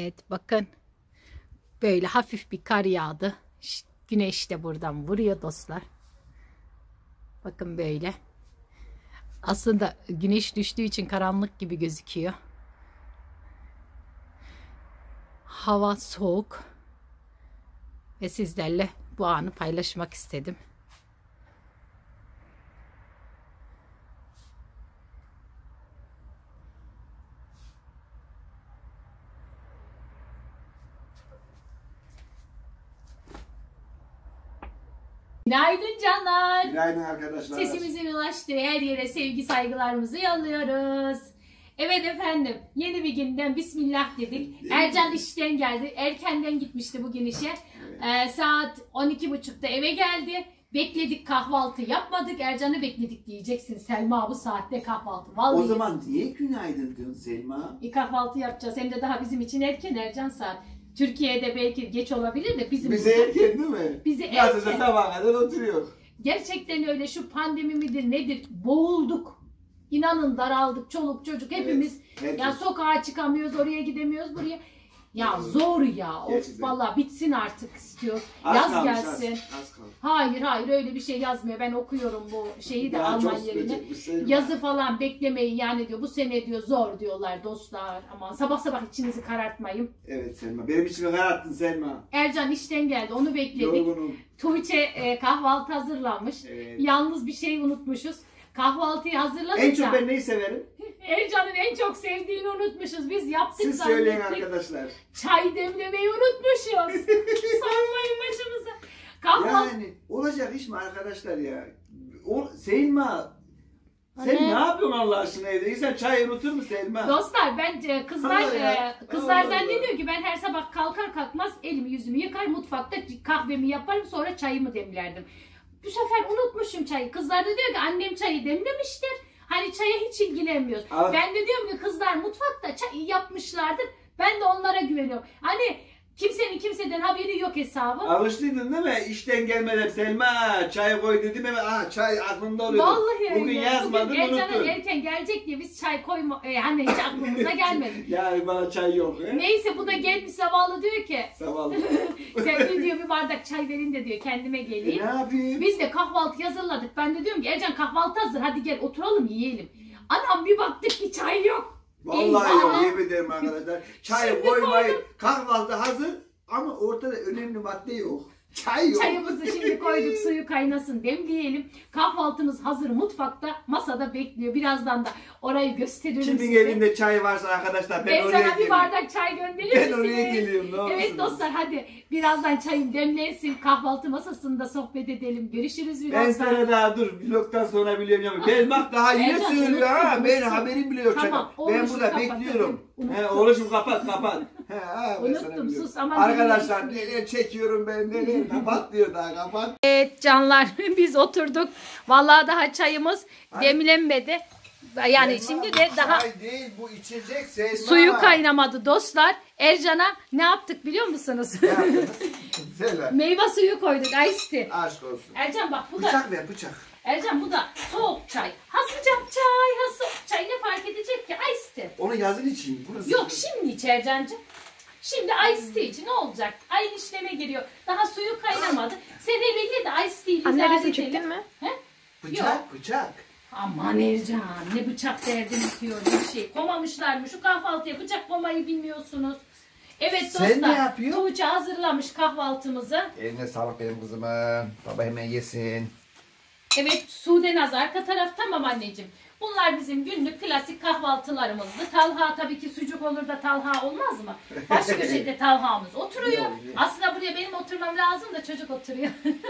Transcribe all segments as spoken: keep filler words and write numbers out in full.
Evet, bakın böyle hafif bir kar yağdı. Güneş de buradan vuruyor dostlar. Bakın böyle. Aslında güneş düştüğü için karanlık gibi gözüküyor. Hava soğuk. Ve sizlerle bu anı paylaşmak istedim. Günaydın canlar. Günaydın arkadaşlar. Sesimizin ulaştığı her yere sevgi saygılarımızı yolluyoruz. Evet efendim, yeni bir günden bismillah dedik. Ercan işten geldi. Erkenden gitmişti bugün işe. Evet. Ee, saat on iki buçukta eve geldi. Bekledik, kahvaltı yapmadık. Ercan'ı bekledik diyeceksin. Selma bu saatte kahvaltı. Vallahi o zaman niye günaydın diyorsun Selma? Bir kahvaltı yapacağız. Hem de daha bizim için erken Ercan saat. Türkiye'de belki geç olabilir de bizim bize erken değil mi? Bize Nasılsa erken. sabaha kadar oturuyor. Gerçekten öyle, şu pandemi midir nedir? Boğulduk. İnanın daraldık. Çoluk çocuk hepimiz. Evet, ya sokağa çıkamıyoruz, oraya gidemiyoruz, buraya. Ya zor ya. Of vallahi bitsin artık istiyoruz. Az Yaz kalmış, gelsin. Az, az hayır hayır öyle bir şey yazmıyor. Ben okuyorum bu şeyi de Alman yerine. Yazı falan beklemeyin yani diyor. Bu sene diyor zor diyorlar dostlar. Aman sabah sabah içinizi karartmayın. Evet Selma. Benim içimi kararttın Selma. Ercan işten geldi. Onu bekledik. Yorgunum. Tuğçe e, kahvaltı hazırlamış. Evet. Yalnız bir şey unutmuşuz. Kahvaltıyı hazırladık. En çok ben neyi severim? Ercan'ın en çok sevdiğini unutmuşuz. Biz yaptık Siz zannettik. söyleyin arkadaşlar. Çay demlemeyi unutmuşuz. Sormayın başımıza. Kahvaltı... Yani olacak iş mi arkadaşlar ya? O, Selma. Sen ne? ne yapıyorsun Allah aşkına evde? İnsan çay unutur mu Selma? Dostlar bence kızlar e, kızlar Allah zannediyor Allah. ki ben her sabah kalkar kalkmaz elimi yüzümü yıkar, mutfakta kahvemi yaparım, sonra çayımı demlerdim. Bu sefer unutmuşum çayı. Kızlar da diyor ki annem çayı demlemiştir. Hani çaya hiç ilgilenmiyoruz. Aa. Ben de diyorum ki kızlar mutfakta çay yapmışlardır. Ben de onlara güveniyorum. Hani kimsenin kimseden haberi yok hesabı. Alıştıydın değil mi? İşten gelmeden Selma çay koy dedim hemen aa çay aklımda oluyordu. Vallahi bugün yazmadım bugün unuttum. Ercan'a erken gelecek diye biz çay koyma e, hani hiç aklımıza gelmedi. Yani bana çay yok. He? Neyse bu da gelmiş zavallı diyor ki. Zavallı. Sen de diyor bir bardak çay verin de diyor kendime geleyim. E, ne yapayım? Biz de kahvaltı hazırladık. Ben de diyorum ki Ercan kahvaltı hazır hadi gel oturalım yiyelim. Anam bir baktık ki çay yok. Vallahi Eyvah. yok yemin ederim arkadaşlar. Çay koymayı kahvaltı hazır. Ama ortada önemli madde yok. Çay yok. Çayımızı şimdi koyduk, suyu kaynasın, demleyelim. Kahvaltımız hazır mutfakta, masada bekliyor. Birazdan da orayı gösteririm Kimin size. Kimin elinde çay varsa arkadaşlar ben, ben oraya sana bir bardak çay gönderir misiniz? Ben oraya geliyorum. Ne evet olursunuz? Dostlar hadi birazdan çayım demlensin. Kahvaltı masasında sohbet edelim. Görüşürüz birazdan. Ben sana daha dur vlogtan sonra biliyorum ama ben bak daha yine söylüyor ha. Ben haberim bile yok. Tamam, ben burada kapat, bekliyorum. He, oğlum kapat kapat. He, ha, unuttum sus ama. Arkadaşlar neler çekiyorum ben neler. Kapat diyor daha kapat. Evet canlar biz oturduk. Vallahi daha çayımız Hayır. demlenmedi. Yani Selma, şimdi de daha çay değil bu içecek Selma. Suyu kaynamadı dostlar. Ercan'a ne yaptık biliyor musunuz? Ne yaptınız? Söyle. Meyve suyu koyduk ice tea. Aşk olsun. Ercan bak bu da. Bıçak ver bıçak. Ercan bu da soğuk çay. Ha sıcak çay, ha soğuk çay ne fark edecek ki ice tea. Onu yazın için. Burası Yok şimdi iç Ercan'cığım. Şimdi ice tea için ne olacak? Aynı işleme giriyor. Daha suyu kaynamadı. Sen hele ye de ice tea ile Anne resim çektin mi? He? Bıçak Yok. bıçak. Aman Ercan ne bıçak derdiniz diyor bir şey. Komamışlar mı? Şu kahvaltıya bıçak komayı bilmiyorsunuz. Evet dostlar. Sen ne yapıyorsun? Tuğçe hazırlamış kahvaltımızı. Eline sağlık benim kızıma. Baba hemen yesin. Evet Sude Naz arka taraf tamam anneciğim. Bunlar bizim günlük klasik kahvaltılarımızdı. Talha tabii ki sucuk olur da Talha olmaz mı? Baş köşede Talha'mız oturuyor. Aslında buraya benim oturmam lazım da çocuk oturuyor.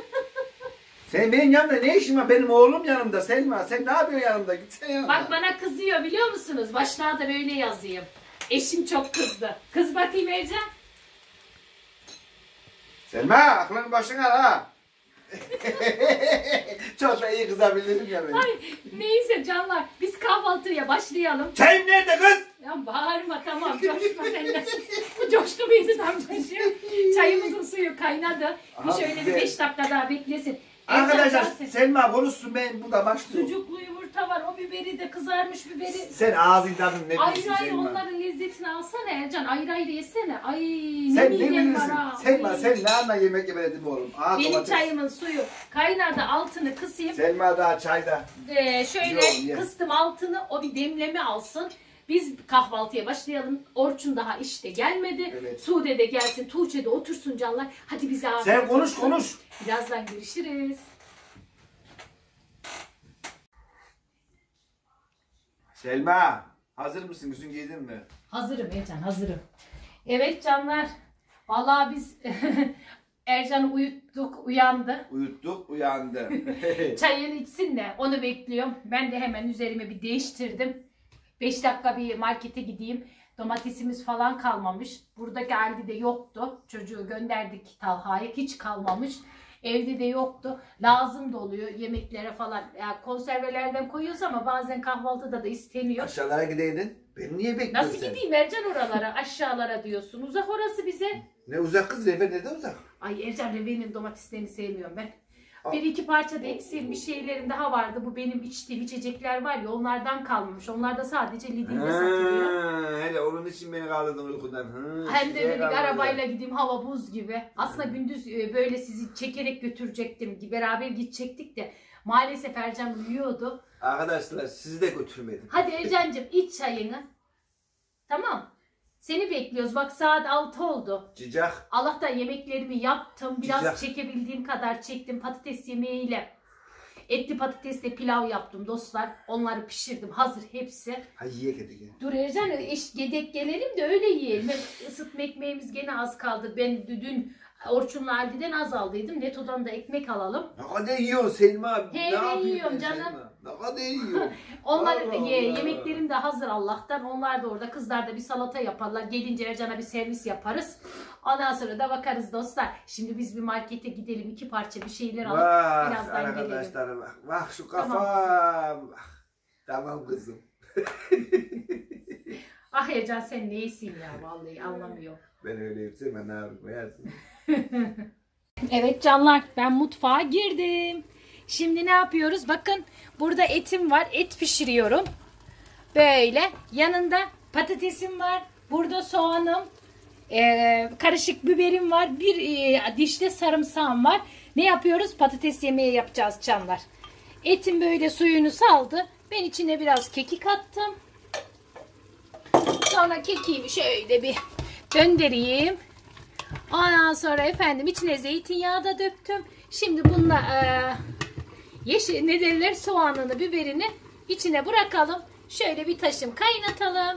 Sen benim yanımda ne işin var? Benim oğlum yanımda Selma. Sen ne yapıyorsun yanımda? Gitsene yanımda. Bak bana kızıyor biliyor musunuz? Başlığa da böyle yazayım. Eşim çok kızdı. Kız bakayım Ercan. Selma aklını başına al ha. Çok da iyi kızabilirim ya ben. Ay, neyse canlar biz kahvaltıya başlayalım. Çayım nerede kız? Ya bağırma tamam coşma sen de. Coştu beyzi tam coşuyor. Çayımızın suyu kaynadı. Bir şöyle bir beş dakika daha beklesin. Arkadaşlar Selma konuşsun ben burada başlıyorum. Sucuklu yumurta yumurta var. O biberi de kızarmış biberi. Sen ağzın tadın ne Ayrı bilirsin ayrı Selma? onların lezzetini alsana Ercan. Ayrı ayrı yesene. Ay Sen ne ne midem var bilirsin? ha. Selma Ay. sen ne anla yemek yemedin mi oğlum? Aa, Benim domates. çayımın suyu kaynadı, altını kısayım. Selma daha çayda. Ee, şöyle Yok, ye. kıstım altını, o bir demleme alsın. Biz kahvaltıya başlayalım. Orçun daha işte gelmedi. Evet. Sude de gelsin, Tuğçe de otursun canlar. Hadi bize afiyet Sen konuş olsun. konuş. Birazdan görüşürüz. Selma hazır mısın? Üstün giydin mi? Hazırım Ercan, hazırım. Evet canlar. Vallahi biz Ercan'ı uyuttuk, uyandı. Uyuttuk uyandı. Çayını içsin de onu bekliyorum. Ben de hemen üzerime bir değiştirdim. beş dakika bir markete gideyim. Domatesimiz falan kalmamış. Buradaki halde de yoktu. Çocuğu gönderdik Talha'ya. Hiç kalmamış. Evde de yoktu. Lazım da oluyor yemeklere falan. Yani konservelerden koyuyoruz ama bazen kahvaltıda da isteniyor. Aşağılara gideydin. Beni niye bekliyorsun Nasıl sen? gideyim Ercan oralara, aşağılara diyorsun. Uzak orası bize. Ne uzak kız Refe ne de uzak. Ay Ercan Reve'nin domateslerini sevmiyorum ben. Aa. Bir iki parça da eksiğim bir şeylerim daha vardı. Bu benim içtiğim içecekler var ya, onlardan kalmamış. Onlar da sadece Lidl'de satılıyor. Ha, hele onun için beni kaldırdın uykudan. Ha, Hem de şuraya dedik kaldırdın. arabayla gideyim, hava buz gibi. Aslında gündüz e, böyle sizi çekerek götürecektim. Beraber gidecektik de maalesef Ercan uyuyordu. Arkadaşlar sizi de götürmedim. Hadi Ercan'cığım iç çayını. Tamam. Seni bekliyoruz. Bak saat altı oldu. Cicak. Allah'tan yemeklerimi yaptım. Biraz Güzel. çekebildiğim kadar çektim. Patates yemeğiyle etli patatesle pilav yaptım dostlar. Onları pişirdim. Hazır hepsi. Hay yiyek edik ya. Dur Ercan, iş yedek gelelim de öyle yiyelim. Hem ısıtma ekmeğimiz gene az kaldı. Ben dün Orçun'la Aldi'den az aldıydım. Neto'dan da ekmek alalım. Ne kadar yiyorsun Selma? He, ne ben yapayım yiyorum ben canım. Selma? Ne kadar yiyorsun? Onlar Allah ye, Allah. yemeklerim de hazır Allah'tan. Onlar da orada. Kızlar da bir salata yaparlar. Gelince Ercan'a bir servis yaparız. Ondan sonra da bakarız dostlar. Şimdi biz bir markete gidelim. İki parça bir şeyler alıp Bak birazdan gelelim. arkadaşlar bak. Bak şu kafam. Tamam. Bak. Tamam kızım. Ah Ercan sen neysin ya, vallahi anlamıyorum. Ben öyleyim sen ne yapayım hayatım. Evet canlar, ben mutfağa girdim. Şimdi ne yapıyoruz? Bakın burada etim var. Et pişiriyorum. Böyle. Yanında patatesim var. Burada soğanım. Ee, karışık biberim var. Bir e, dişte sarımsağım var. Ne yapıyoruz? Patates yemeği yapacağız canlar. Etim böyle suyunu saldı. Ben içine biraz kekik attım. Sonra kekiğimi şöyle bir döndüreyim. Ondan sonra efendim içine zeytinyağı da döktüm. Şimdi bununla e, yeşil ne derler, soğanını, biberini içine bırakalım. Şöyle bir taşım kaynatalım.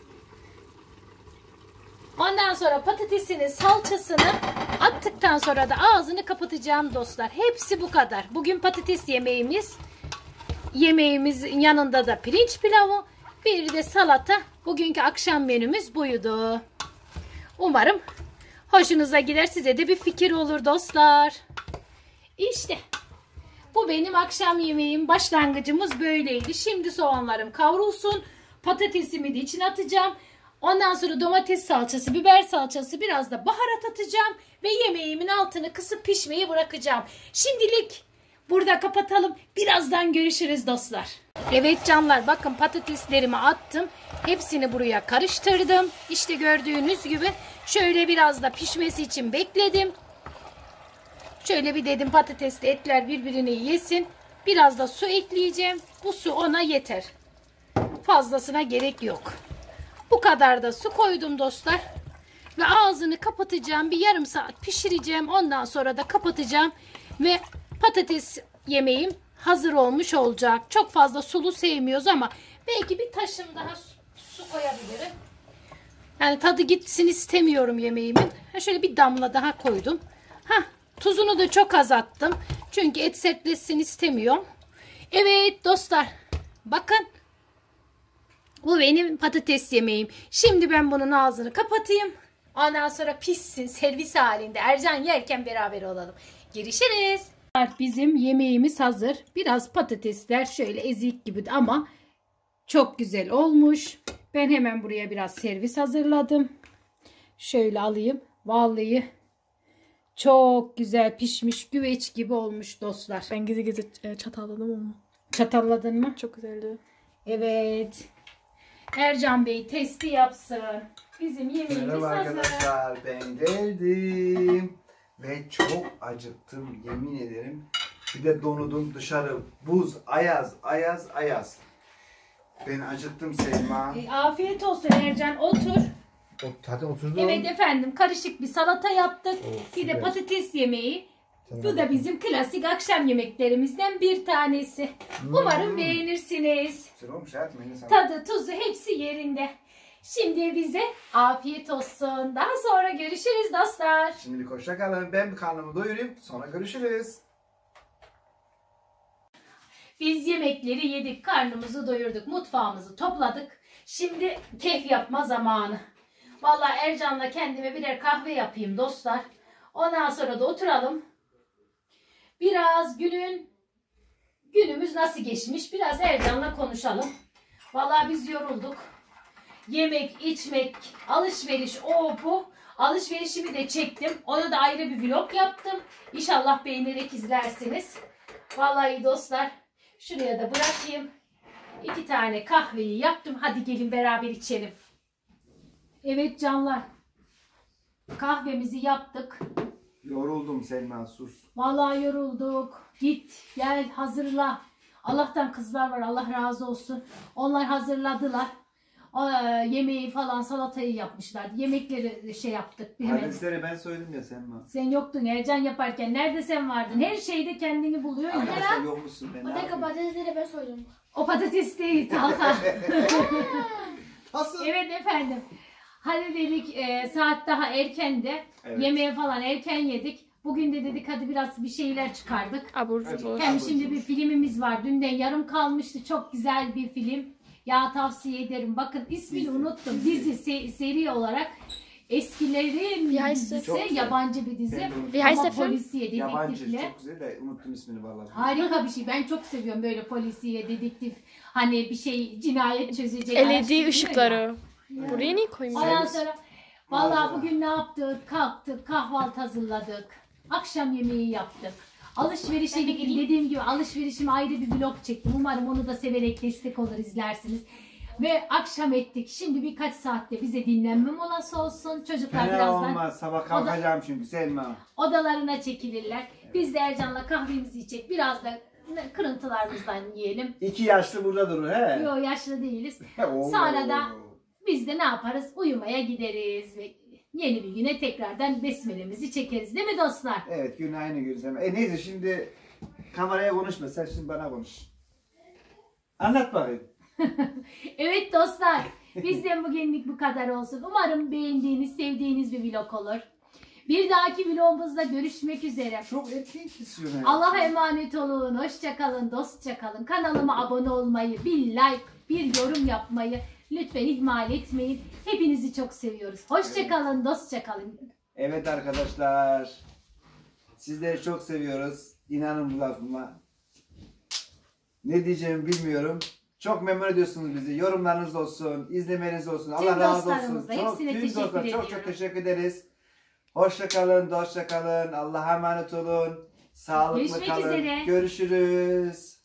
Ondan sonra patatesinin salçasını attıktan sonra da ağzını kapatacağım dostlar. Hepsi bu kadar. Bugün patates yemeğimiz. Yemeğimizin yanında da pirinç pilavı. Bir de salata. Bugünkü akşam menümüz buydu. Umarım hoşunuza gider, size de bir fikir olur dostlar. İşte bu benim akşam yemeğim, başlangıcımız böyleydi. Şimdi soğanlarım kavrulsun. Patatesimi de içine atacağım. Ondan sonra domates salçası, biber salçası, biraz da baharat atacağım. Ve yemeğimin altını kısıp pişmeyi bırakacağım. Şimdilik burada kapatalım. Birazdan görüşürüz dostlar. Evet canlar, bakın patateslerimi attım. Hepsini buraya karıştırdım. İşte gördüğünüz gibi şöyle biraz da pişmesi için bekledim. Şöyle bir dedim patatesli etler birbirini yesin. Biraz da su ekleyeceğim. Bu su ona yeter. Fazlasına gerek yok. Bu kadar da su koydum dostlar. Ve ağzını kapatacağım. Bir yarım saat pişireceğim. Ondan sonra da kapatacağım. Ve patates yemeğim hazır olmuş olacak. Çok fazla sulu sevmiyoruz ama belki bir taşım daha su, su koyabilirim. Yani tadı gitsin istemiyorum yemeğimin. Ha, şöyle bir damla daha koydum. Hah, tuzunu da çok az attım. Çünkü et sertleşsin istemiyorum. Evet dostlar. Bakın. Bu benim patates yemeğim. Şimdi ben bunun ağzını kapatayım. Ondan sonra pişsin servis halinde. Ercan yerken beraber olalım. Görüşürüz. Bizim yemeğimiz hazır. Biraz patatesler şöyle ezik gibi ama çok güzel olmuş. Ben hemen buraya biraz servis hazırladım. Şöyle alayım. Vallahi çok güzel pişmiş, güveç gibi olmuş dostlar. Ben gizli gizli çatalladım ama. Çatalladın mı? Çok güzeldi. Evet. Ercan Bey testi yapsın. Bizim yemeğimiz Merhaba hazır. arkadaşlar, ben geldim ve çok acıktım, yemin ederim. Bir de donudum, dışarı buz, ayaz, ayaz, ayaz. Ben acıktım Selma. E, afiyet olsun Ercan, otur. O, zaten oturdum. Evet efendim, karışık bir salata yaptık. Oh, bir de süper. patates yemeği. Tamam. Bu da bizim klasik akşam yemeklerimizden bir tanesi. Hmm. Umarım beğenirsiniz. Güzel olmuş hayatım, eline sağlık. Tadı, tuzu hepsi yerinde. Şimdi bize afiyet olsun. Daha sonra görüşürüz dostlar. Şimdilik hoşça kalın. Ben bir karnımı doyurayım, sonra görüşürüz. Biz yemekleri yedik, karnımızı doyurduk, mutfağımızı topladık. Şimdi keyif yapma zamanı. Vallahi Ercan'la kendime birer kahve yapayım dostlar. Ondan sonra da oturalım. Biraz günün günümüz nasıl geçmiş biraz Ercan'la konuşalım. Vallahi biz yorulduk. Yemek, içmek, alışveriş, o bu. Alışverişimi de çektim. Ona da ayrı bir vlog yaptım. İnşallah beğenerek izlersiniz. Vallahi dostlar, şuraya da bırakayım. İki tane kahveyi yaptım. Hadi gelin beraber içelim. Evet canlar. Kahvemizi yaptık. Yoruldum Selma, sus. Vallahi yorulduk. Git, gel, hazırla. Allah'tan kızlar var. Allah razı olsun. Onlar hazırladılar. O, e, yemeği falan, salatayı yapmışlar. Yemekleri şey yaptık. Bir hemen. Hadisleri ben söyledim ya Selma. Sen yoktun Ercan yaparken. Nerede sen vardın? Her şeyde kendini buluyorsun. ya. Arkadaşlar yokmuşsun, ben ne O dakika yapayım? patatesleri ben soydum. O patates değil Talha. Nasıl? Evet efendim. Hadi dedik e, saat daha erken de Evet. yemeğe falan erken yedik. Bugün de dedik hadi biraz bir şeyler çıkardık. Abur Evet. cubur. Hem Abur şimdi cubur. bir filmimiz var. Dünden yarım kalmıştı. Çok güzel bir film. Ya tavsiye ederim. Bakın ismini Dizi. unuttum. Dizi. Dizi se- seri olarak eskilerin Wie heißt dizisi. Çok güzel. Yabancı bir dizi. Ben de unuttum. Wie heißt Ama der Film? polisiye, Yabancı, dedektifle. çok güzel de unuttum ismini vallahi. Harika bir şey. Ben çok seviyorum böyle polisiye, dedektif. Hani bir şey cinayet çözecek. L E D araştırıyor ya. ışıkları. Buraya niye koymuyor? Ondan Servis. sonra vallahi Malzeme. bugün ne yaptık? Kalktık, kahvaltı hazırladık. Akşam yemeği yaptık. Alışverişe gittim. Dediğim gibi alışverişime ayrı bir vlog çektim. Umarım onu da severek destek olur izlersiniz. Ve akşam ettik. Şimdi birkaç saatte bize dinlenme molası olsun. Çocuklar Fena birazdan olmaz. Sabah kalkacağım çünkü Selma. odalarına çekilirler. Biz de Ercan'la kahvemizi içecek. Biraz da kırıntılarımızdan yiyelim. İki yaşlı burada durur he. Yok yaşlı değiliz. Oo. Sonra da biz de ne yaparız? Uyumaya gideriz ve yeni bir güne tekrardan besmelemizi çekeriz. Değil mi dostlar? Evet, gün aynı gün Selma. E neyse şimdi kameraya konuşma. Sen şimdi bana konuş. Anlat bakayım. Evet dostlar. Bizden bugünlük bu kadar olsun. Umarım beğendiğiniz, sevdiğiniz bir vlog olur. Bir dahaki vlogumuzda görüşmek üzere. Çok erken kesiyorsun. Allah'a emanet olun. Hoşça kalın, dostça kalın. Kanalıma abone olmayı, bir like, bir yorum yapmayı lütfen ihmal etmeyin. Hepinizi çok seviyoruz. Hoşça kalın, dostça kalın. Evet arkadaşlar. Sizleri çok seviyoruz. İnanın bu lafıma. Ne diyeceğimi bilmiyorum. Çok memnun ediyorsunuz bizi. Yorumlarınız olsun, izlemeniz olsun. Allah razı olsun. dostlarımıza Çok, hepsine tüm teşekkür dostlar, çok ediyorum. çok teşekkür ederiz. Hoşça kalın, dostça kalın. Allah'a emanet olun. Sağlıklı Görüşmek kalın. üzere. Görüşürüz.